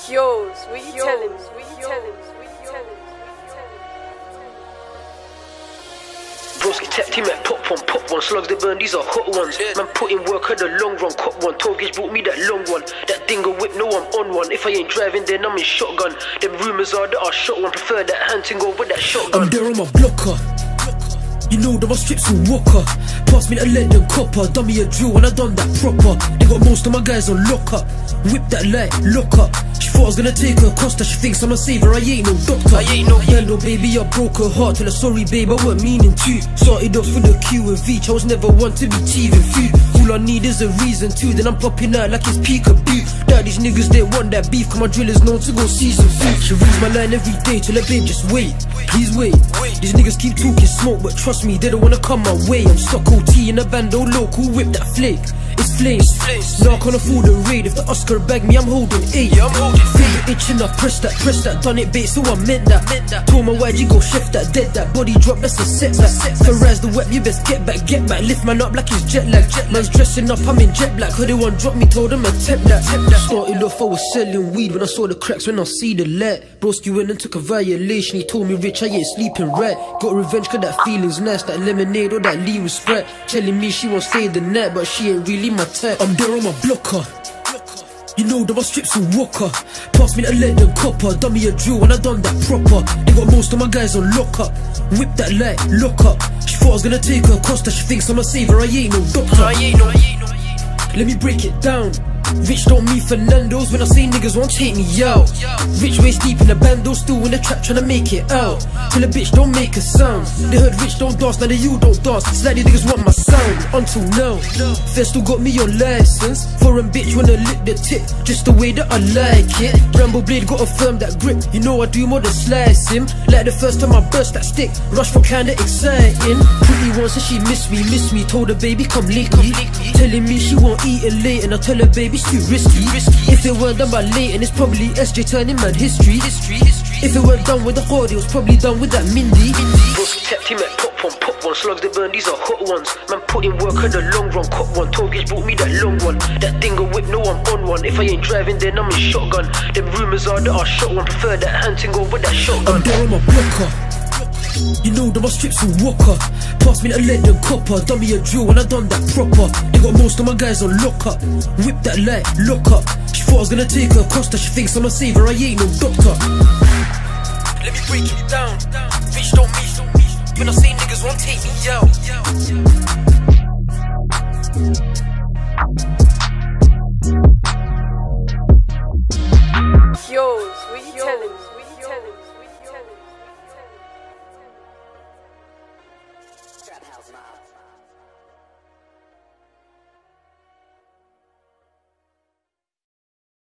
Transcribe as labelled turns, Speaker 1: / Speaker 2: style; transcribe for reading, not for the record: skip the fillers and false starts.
Speaker 1: Yours, what you tell him?
Speaker 2: Broski tech team at pop one, slugs they burn, these are hot ones. Man put in work at the long run, cop one, 12 gauge brought me that long one. That dingo whip, no I'm on one, if I ain't driving then I'm in shotgun. Them rumours are that I shot one, prefer that hunting over that shotgun.
Speaker 3: I'm there on my blocker, you know that my strips will walker. Pass me that lead and copper, done me a drill and I done that proper. They got most of my guys on lock up, whip that light, lock up. She thought I was gonna take her Costa, she thinks I'm a saver, I ain't no doctor. I ain't no yellow baby, I broke her heart. Tell her sorry babe, I weren't meaning to. Started off with a Q and V, I was never one to be teething food. All I need is a reason to, then I'm popping out like it's peekaboo. That these niggas, they want that beef, cause my drill is known to go season food. She reads my line every day, tell her babe just wait, please wait. These niggas keep talking smoke, but trust me, they don't wanna come my way. I'm stuck OT in a bando local, whip that flake. It's flames. Now I can't afford a raid. If the Oscar bag me, I'm holding 8. Feel itching, I press that, done it bait, so I meant that. Told my YG go chef that, dead that, body drop, that's a setback. Ferraz the web, you best get back, lift man up like it's jet lag. Man's dressing up, I'm in jet black. Heard one drop me, told him attempt that. Started off, I was selling weed when I saw the cracks, when I see the light. Broski went and took a violation, he told me rich, I ain't sleeping right. Got revenge cause that feeling's nice, that lemonade or that Lee was Sprite. Telling me she won't stay the night, but she ain't really my type. I'm there on my blocker, you know that my strips will walker. Pass me that lead and copper, done me a drill and I done that proper. They got most of my guys on lock up, whip that light, lock up. She thought I was gonna take her Costa, she thinks I'm a saver, I ain't no doctor. Let me break it down. Rich don't mean Fernando's, when I say niggas won't take me out. Rich waist deep in the bando, still in the trap tryna make it out. Tell a bitch don't make a sound. They heard rich don't dance, now they you don't dance. Slightly niggas want my sound, until now. Festo got me on license. Foreign bitch wanna lick the tip, just the way that I like it. Rambo blade got a firm that grip, you know I do more than slice him. Like the first time I burst that stick, rush for kinda exciting. Pretty one said she miss me, told her baby come lately. Telling me she won't eat it late, and I tell her baby it's too risky. If it weren't done by late, and it's probably SJ turning mad history. If it weren't done with the horde, it was probably done with that Mindy.
Speaker 2: Broski tech team at pop one, slugs they burn, these are hot ones. Man put in work at the long run, cop one, 12 gauge brought me that long one. That dingo whip, no I'm on one, if I ain't driving then I'm in shotgun. Them rumours are that I shot one, prefer that hunting over that shotgun.
Speaker 3: I'm there on my blocker, you know that my strips will walker. Pass me that lead and copper, done me a drill and I done that proper. They got most of my guys on lock up, whip that light, lock up. She thought I was gonna take her Costa, she thinks I'm a saver, I ain't no doctor. Let me break it down. Rich don't mean, when I say niggas won't take me out.
Speaker 1: Yours.